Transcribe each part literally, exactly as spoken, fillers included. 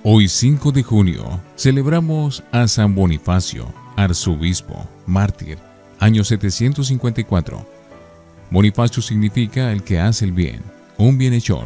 Hoy cinco de junio celebramos a San Bonifacio, arzobispo, mártir, año setecientos cincuenta y cuatro. Bonifacio significa el que hace el bien, un bienhechor.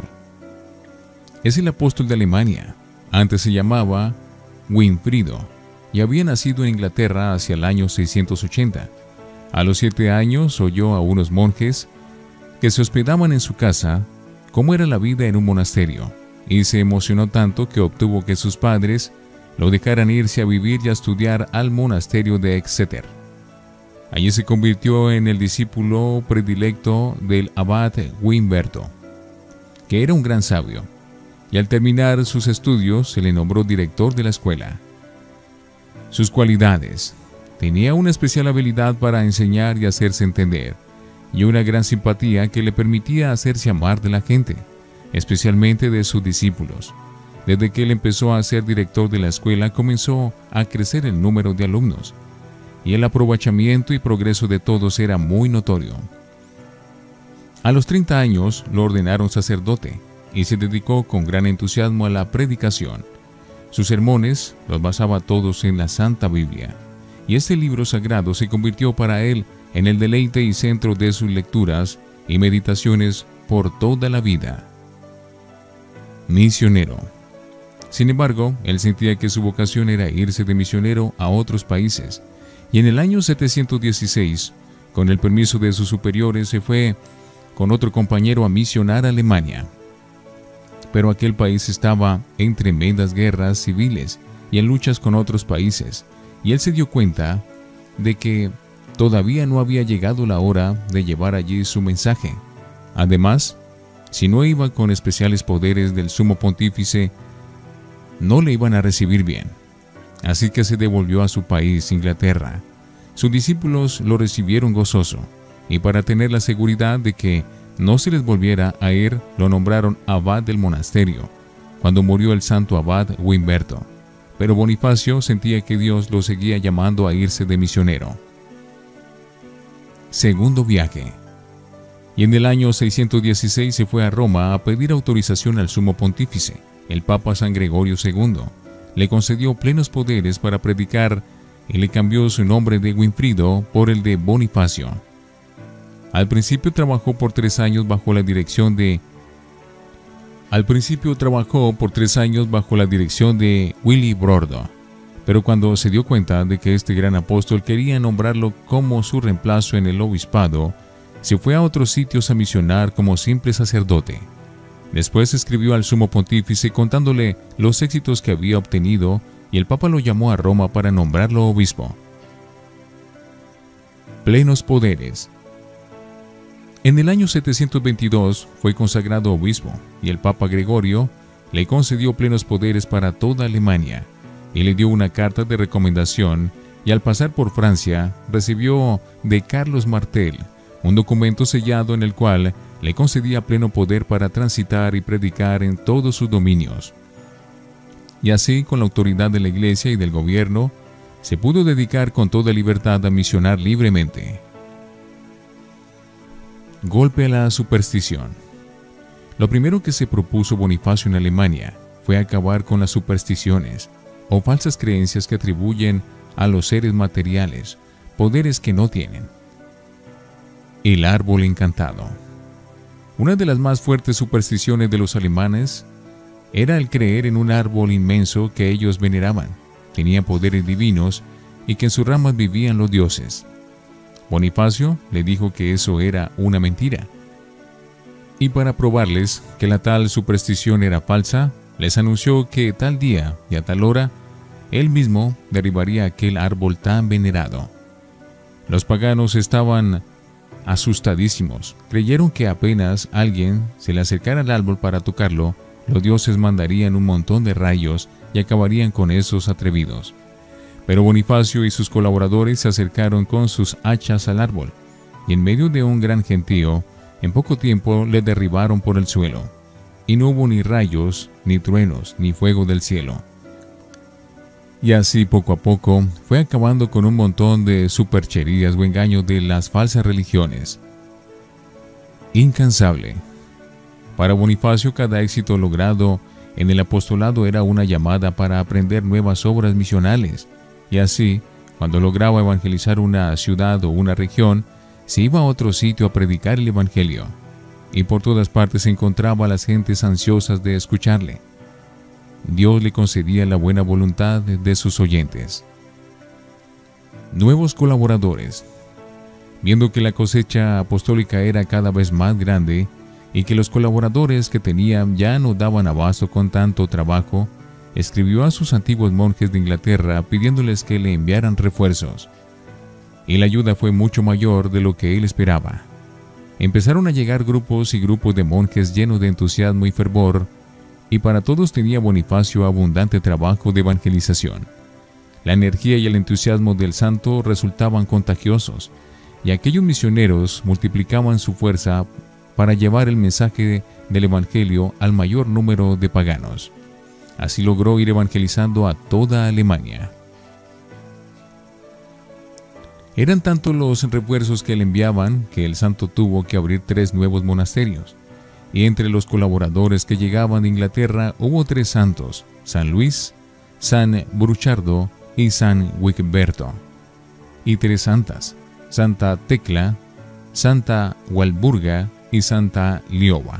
Es el apóstol de Alemania. Antes se llamaba Winfrido y había nacido en Inglaterra hacia el año seiscientos ochenta. A los siete años oyó a unos monjes que se hospedaban en su casa cómo era la vida en un monasterio, y se emocionó tanto que obtuvo que sus padres lo dejaran irse a vivir y a estudiar al monasterio de Exeter. Allí se convirtió en el discípulo predilecto del abad Wimberto, que era un gran sabio, y al terminar sus estudios se le nombró director de la escuela. Sus cualidades: tenía una especial habilidad para enseñar y hacerse entender, y una gran simpatía que le permitía hacerse amar de la gente, especialmente de sus discípulos. Desde que él empezó a ser director de la escuela, comenzó a crecer el número de alumnos, y el aprovechamiento y progreso de todos era muy notorio. A los treinta años lo ordenaron sacerdote, y se dedicó con gran entusiasmo a la predicación. Sus sermones los basaba todos en la Santa Biblia, y este libro sagrado se convirtió para él en el deleite y centro de sus lecturas y meditaciones por toda la vida. Misionero. Sin embargo, él sentía que su vocación era irse de misionero a otros países, y en el año setecientos dieciséis, con el permiso de sus superiores, se fue con otro compañero a misionar a Alemania. Pero aquel país estaba en tremendas guerras civiles y en luchas con otros países, y él se dio cuenta de que todavía no había llegado la hora de llevar allí su mensaje. Además, si no iba con especiales poderes del sumo pontífice, no le iban a recibir bien. Así que se devolvió a su país, Inglaterra. Sus discípulos lo recibieron gozoso, y para tener la seguridad de que no se les volviera a ir, lo nombraron abad del monasterio, cuando murió el santo abad Wimberto. Pero Bonifacio sentía que Dios lo seguía llamando a irse de misionero. Segundo viaje. Y en el año seiscientos dieciséis se fue a Roma a pedir autorización al sumo pontífice, el Papa San Gregorio segundo. Le concedió plenos poderes para predicar y le cambió su nombre de Winfrido por el de Bonifacio. Al principio trabajó por tres años bajo la dirección de Al principio trabajó por tres años bajo la dirección de Willy Brodo, pero cuando se dio cuenta de que este gran apóstol quería nombrarlo como su reemplazo en el obispado, se fue a otros sitios a misionar como simple sacerdote. Después escribió al sumo pontífice contándole los éxitos que había obtenido, y el Papa lo llamó a Roma para nombrarlo obispo. Plenos poderes. En el año setecientos veintidós fue consagrado obispo, y el Papa Gregorio le concedió plenos poderes para toda Alemania, y le dio una carta de recomendación, y al pasar por Francia recibió de Carlos Martel un documento sellado en el cual le concedía pleno poder para transitar y predicar en todos sus dominios. Y así, con la autoridad de la Iglesia y del gobierno, se pudo dedicar con toda libertad a misionar libremente. Golpe a la superstición. Lo primero que se propuso Bonifacio en Alemania fue acabar con las supersticiones o falsas creencias que atribuyen a los seres materiales poderes que no tienen. El árbol encantado. Una de las más fuertes supersticiones de los alemanes era el creer en un árbol inmenso que ellos veneraban, tenía poderes divinos y que en sus ramas vivían los dioses. Bonifacio le dijo que eso era una mentira. Y para probarles que la tal superstición era falsa, les anunció que tal día y a tal hora, él mismo derribaría aquel árbol tan venerado. Los paganos estaban asustadísimos. Creyeron que apenas alguien se le acercara al árbol para tocarlo, los dioses mandarían un montón de rayos y acabarían con esos atrevidos. Pero Bonifacio y sus colaboradores se acercaron con sus hachas al árbol, y en medio de un gran gentío, en poco tiempo le derribaron por el suelo, y no hubo ni rayos, ni truenos, ni fuego del cielo. Y así poco a poco fue acabando con un montón de supercherías o engaños de las falsas religiones. Incansable. Para Bonifacio cada éxito logrado en el apostolado era una llamada para aprender nuevas obras misionales, y así, cuando lograba evangelizar una ciudad o una región, se iba a otro sitio a predicar el evangelio, y por todas partes encontraba a las gentes ansiosas de escucharle. Dios le concedía la buena voluntad de sus oyentes. Nuevos colaboradores. Viendo que la cosecha apostólica era cada vez más grande y que los colaboradores que tenían ya no daban abasto con tanto trabajo, escribió a sus antiguos monjes de Inglaterra pidiéndoles que le enviaran refuerzos. Y la ayuda fue mucho mayor de lo que él esperaba. Empezaron a llegar grupos y grupos de monjes llenos de entusiasmo y fervor, y para todos tenía Bonifacio abundante trabajo de evangelización. La energía y el entusiasmo del santo resultaban contagiosos, y aquellos misioneros multiplicaban su fuerza para llevar el mensaje del evangelio al mayor número de paganos. Así logró ir evangelizando a toda Alemania. Eran tantos los refuerzos que le enviaban que el santo tuvo que abrir tres nuevos monasterios, y entre los colaboradores que llegaban de Inglaterra hubo tres santos: San Luis, San Bruchardo y San Wigberto, y tres santas: Santa Tecla, Santa Walburga y Santa Lioba.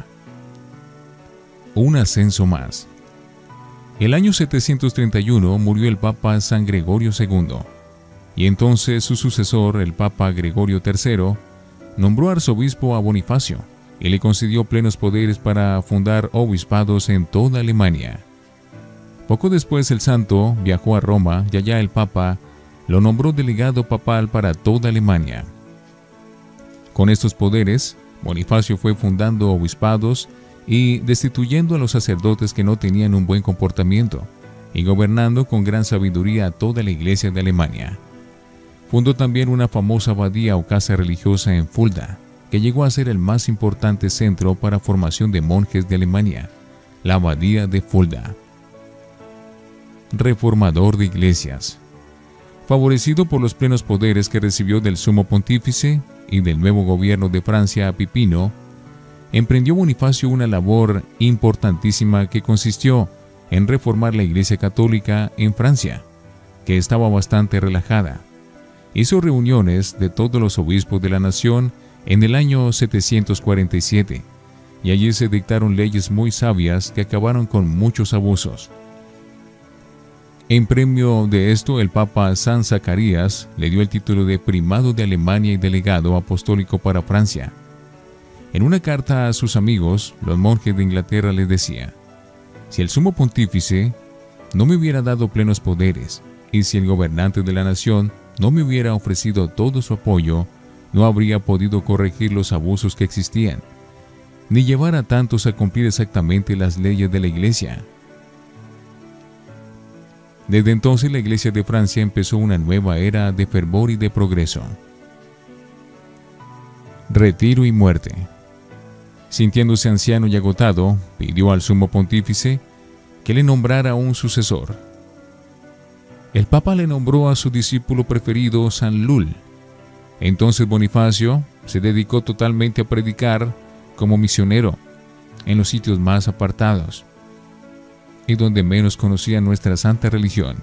Un ascenso más. El año setecientos treinta y uno murió el Papa San Gregorio segundo, y entonces su sucesor, el Papa Gregorio tercero, nombró arzobispo a Bonifacio y le concedió plenos poderes para fundar obispados en toda Alemania. Poco después el santo viajó a Roma y allá el Papa lo nombró delegado papal para toda Alemania. Con estos poderes, Bonifacio fue fundando obispados y destituyendo a los sacerdotes que no tenían un buen comportamiento, y gobernando con gran sabiduría a toda la iglesia de Alemania. Fundó también una famosa abadía o casa religiosa en Fulda, que llegó a ser el más importante centro para formación de monjes de Alemania, la abadía de Fulda. Reformador de iglesias. Favorecido por los plenos poderes que recibió del sumo pontífice y del nuevo gobierno de Francia Pipino, emprendió Bonifacio una labor importantísima que consistió en reformar la Iglesia Católica en Francia, que estaba bastante relajada. Hizo reuniones de todos los obispos de la nación en el año setecientos cuarenta y siete, y allí se dictaron leyes muy sabias que acabaron con muchos abusos. En premio de esto, el Papa San Zacarías le dio el título de primado de Alemania y delegado apostólico para Francia. En una carta a sus amigos, los monjes de Inglaterra les decía: si el sumo pontífice no me hubiera dado plenos poderes, y si el gobernante de la nación no me hubiera ofrecido todo su apoyo, no habría podido corregir los abusos que existían, ni llevar a tantos a cumplir exactamente las leyes de la Iglesia. Desde entonces la Iglesia de Francia empezó una nueva era de fervor y de progreso. Retiro y muerte. Sintiéndose anciano y agotado, pidió al sumo pontífice que le nombrara un sucesor. El Papa le nombró a su discípulo preferido, San Lul. Entonces Bonifacio se dedicó totalmente a predicar como misionero en los sitios más apartados y donde menos conocía nuestra santa religión.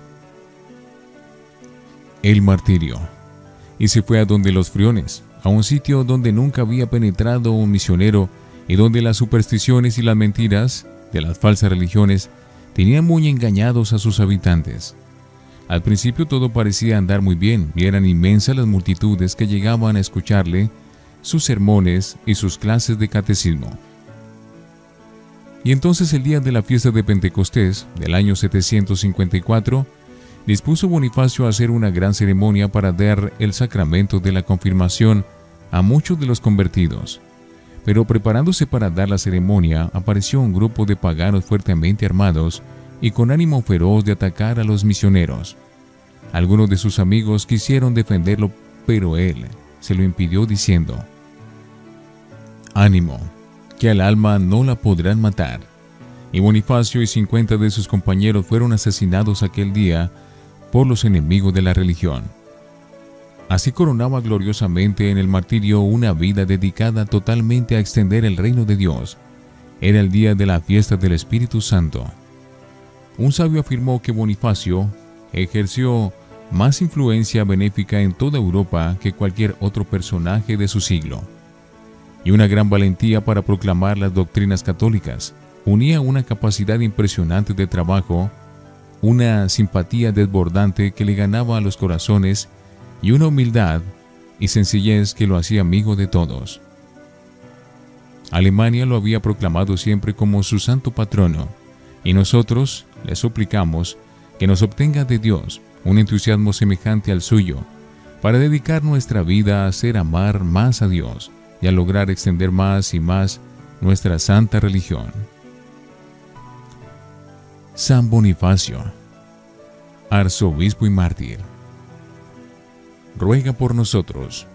El martirio. Y se fue a donde los friones, a un sitio donde nunca había penetrado un misionero y donde las supersticiones y las mentiras de las falsas religiones tenían muy engañados a sus habitantes. Al principio todo parecía andar muy bien y eran inmensas las multitudes que llegaban a escucharle, sus sermones y sus clases de catecismo. Y entonces el día de la fiesta de Pentecostés del año setecientos cincuenta y cuatro, dispuso Bonifacio a hacer una gran ceremonia para dar el sacramento de la confirmación a muchos de los convertidos. Pero preparándose para dar la ceremonia, apareció un grupo de paganos fuertemente armados y con ánimo feroz de atacar a los misioneros. Algunos de sus amigos quisieron defenderlo, pero él se lo impidió diciendo: «Ánimo, que al alma no la podrán matar». Y Bonifacio y cincuenta de sus compañeros fueron asesinados aquel día por los enemigos de la religión. Así coronaba gloriosamente en el martirio una vida dedicada totalmente a extender el reino de Dios. Era el día de la fiesta del Espíritu Santo. Un sabio afirmó que Bonifacio ejerció más influencia benéfica en toda Europa que cualquier otro personaje de su siglo, y una gran valentía para proclamar las doctrinas católicas. Unía una capacidad impresionante de trabajo, una simpatía desbordante que le ganaba a los corazones y una humildad y sencillez que lo hacía amigo de todos. Alemania lo había proclamado siempre como su santo patrono, y nosotros le suplicamos que nos obtenga de Dios un entusiasmo semejante al suyo, para dedicar nuestra vida a hacer amar más a Dios y a lograr extender más y más nuestra santa religión. San Bonifacio, arzobispo y mártir, ruega por nosotros.